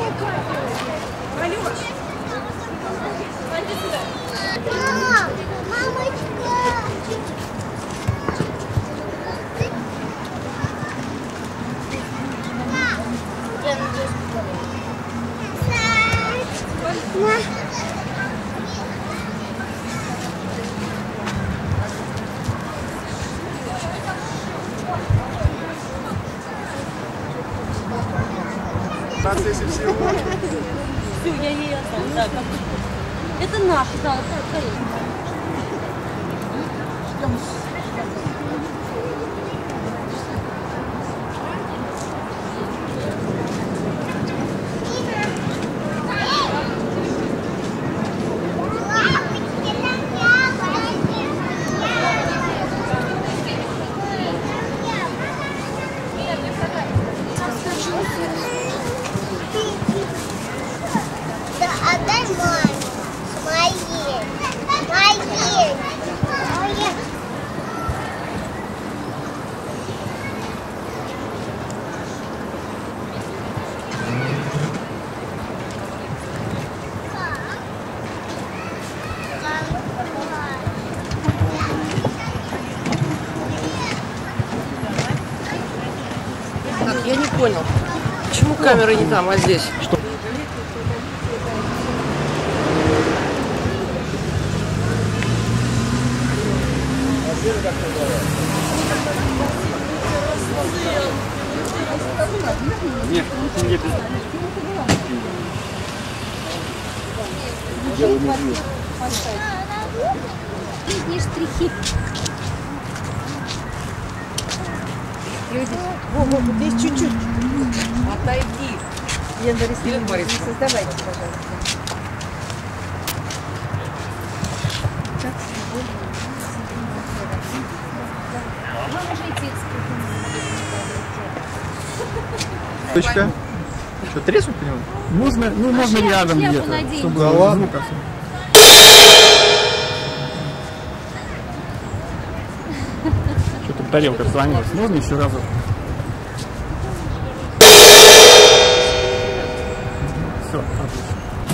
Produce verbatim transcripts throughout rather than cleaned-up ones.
В процессе всего. Все, я ей отдам. Да, как... Это наш, да, это ждем. Да, отдай маме. Моей. Моей. Моей. Так, я не понял, почему камера не там, а здесь? Что? Нет, не без... Лишние штрихи. Во, во, вот здесь чуть-чуть. Отойди. Елена Борисовна, не создавайте, пожалуйста. Точка. Что, треснуть по нему? Можно, ну, можно рядом где-то, чтобы Да ладно. звук Что-то тарелка сломалась. Можно еще разок? Все, отлично.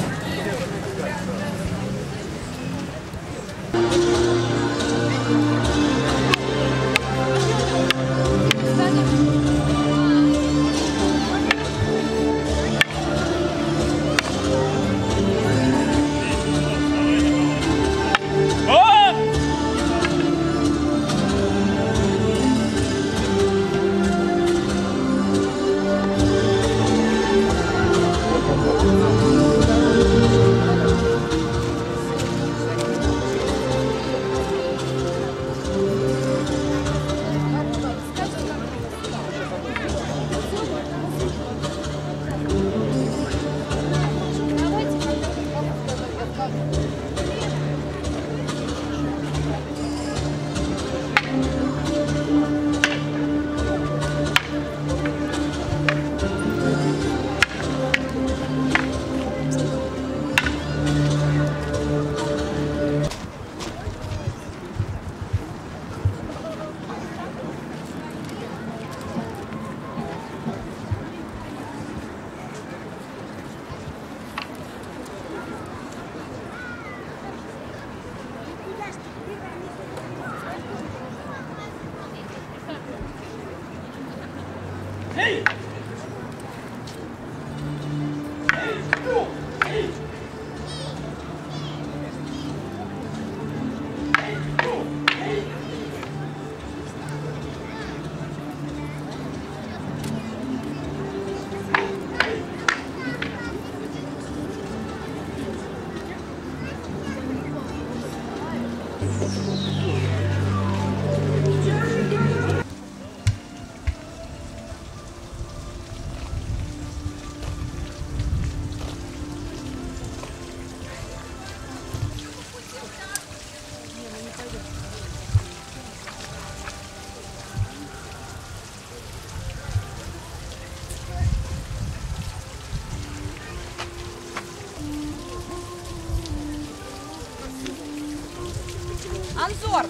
Анзор!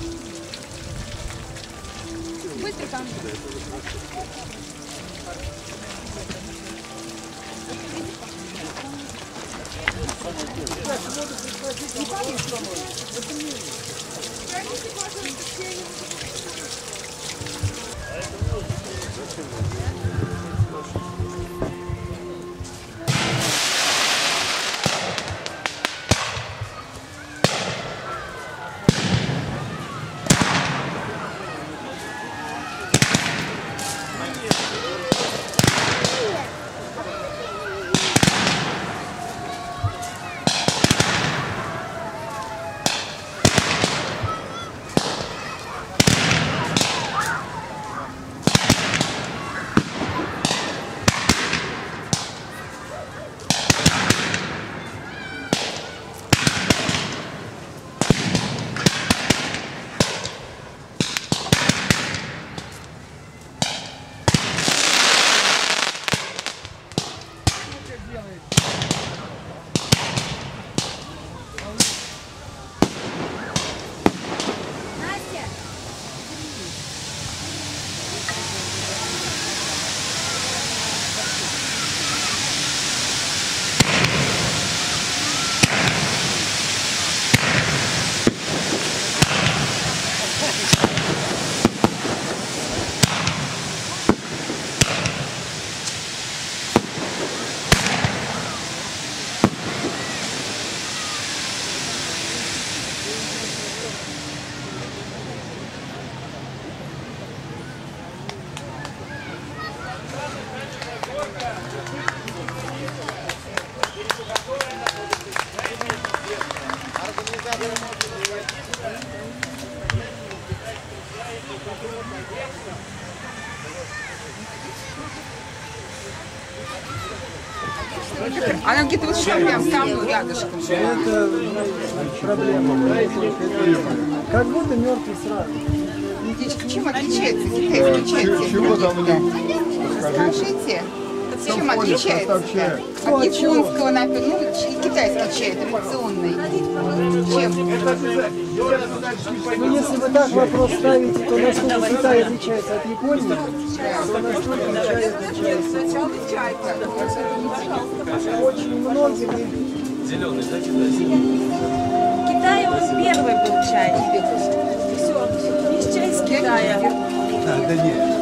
Быстро ко мне. Она где-то вот сейчас прям там рядышком. Это проблема. Как будто мертвый сразу. Чем отличается китайский чай? Чего там у них? Скажите, чем отличается от японского напитка? Ну, китайский чай традиционный. Чем? Ну, если вы так вопрос ставите, то насколько Китай отличается от Японии, то насколько Китай отличается очень многими. Зеленый, да, В Китае он первый был чай. Все, есть чай из Китая. Да, да нет.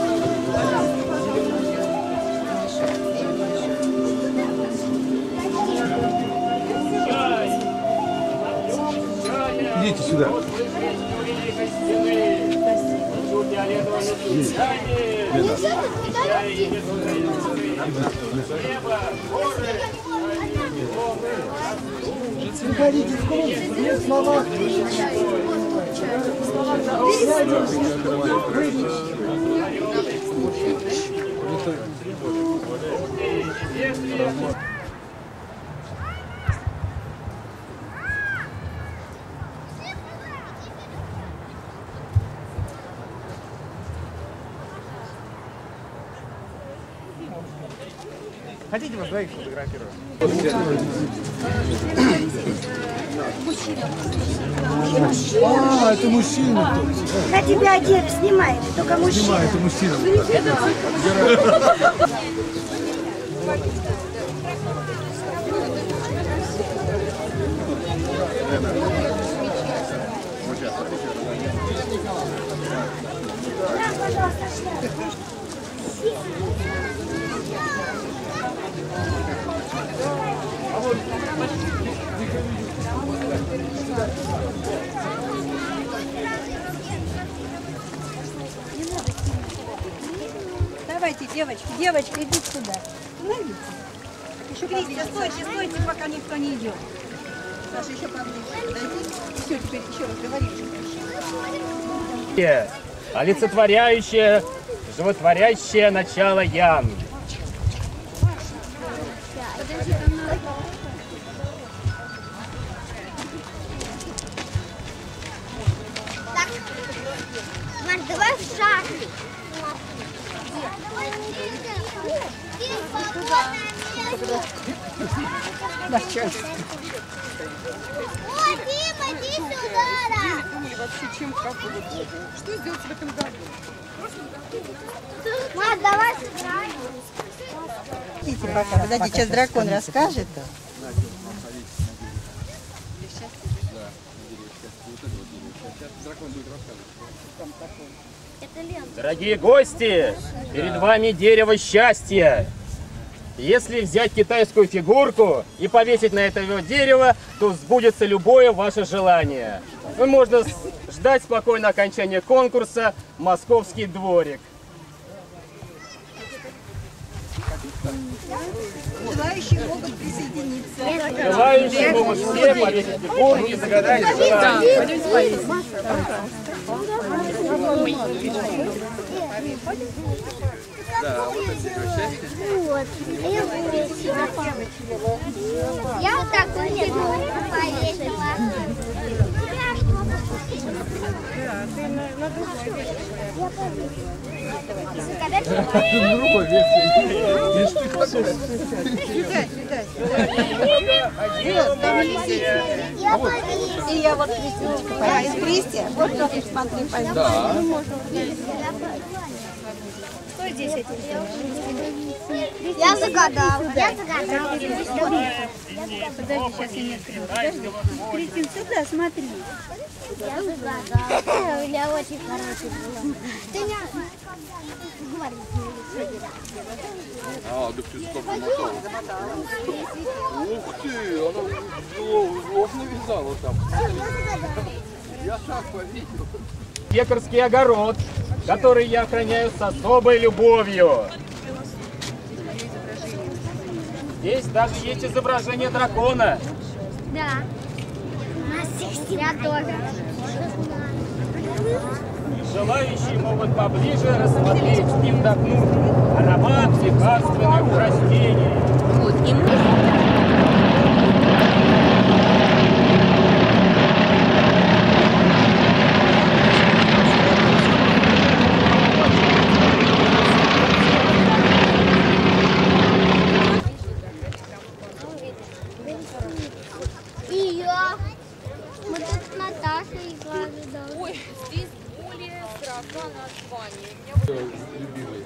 Идите сюда. Приходите в клуб, нет слова. Хотите вас двоих фотографировать? А, это мужчина. На тебя одет, снимай, только мужчина. Снимай, это мужчина. Давайте, девочки, девочки, идите сюда. Становитесь. Еще Кристия, стойте, стойте, пока никто не идет. Саша, еще поближе подойди. Все, теперь еще раз говорите. олицетворяющее, животворящее начало Ян. Так, Маш, давай в шаг. Начальство. О, Дима, иди сюда! Думали вообще, чем, как бы, что сделать в этом году? Маш, давай сыграем. Идите пока, подожди, сейчас дракон расскажет. Дорогие гости, перед вами дерево счастья. Если взять китайскую фигурку и повесить на это дерево, то сбудется любое ваше желание. И можно ждать спокойно окончания конкурса «Московский дворик». Желающие могут присоединиться. Желающие могут все повесить фигурку и загадать желание. Вот. Я вот такую фигурку повесила. И я вот Кристиночка. А, из Кристи? Вот видишь, смотри, пойдем. Да. Что здесь этим? Я загадал. Я загадал. Подожди, сейчас я не открою. Подожди. Кристин, сюда смотри. Я загадал. У меня очень хороший был. Ты не говори. А, да ты сколько намотала. Ух ты, она сложно вязала там. Я шаг повесил. Пекарский огород, который я охраняю с особой любовью. Здесь даже есть изображение дракона. Да. Я тоже. Желающие могут поближе рассмотреть и вдохнуть аромат лекарственных растений. Вот, и мы... И я. Мы тут с Наташей играли. Ой, здесь более сорока названий. Любимый.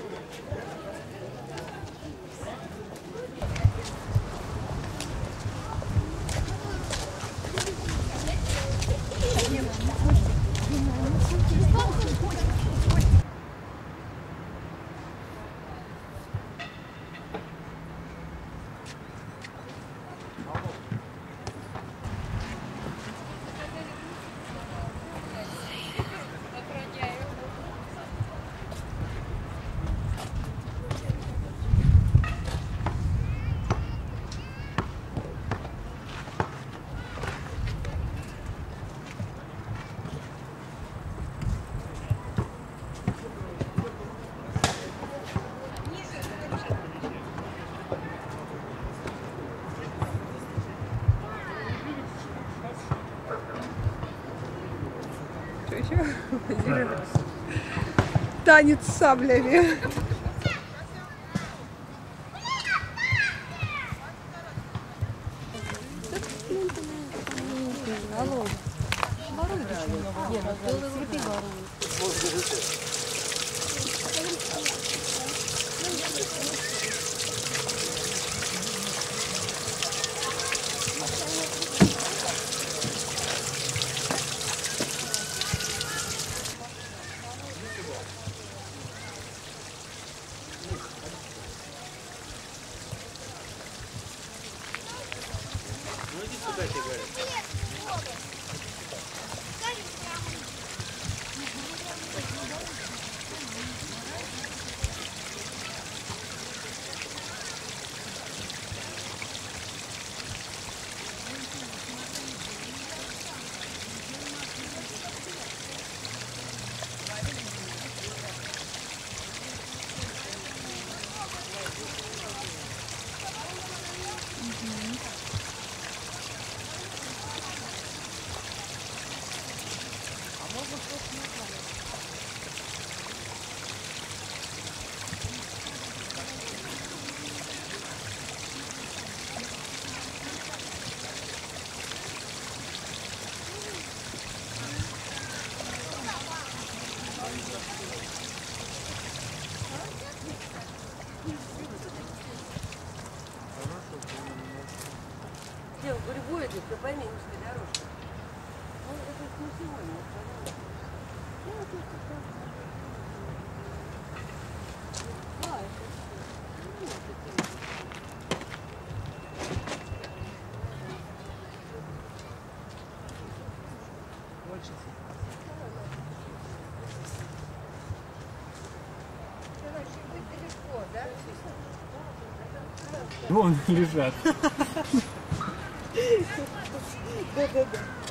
Танец с саблями. Где, в Грибоиде, по Пойменской дорожке. Вон лежат. Да-да-да.